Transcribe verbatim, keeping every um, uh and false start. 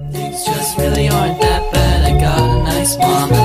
Things just really aren't that bad. I got a nice mom.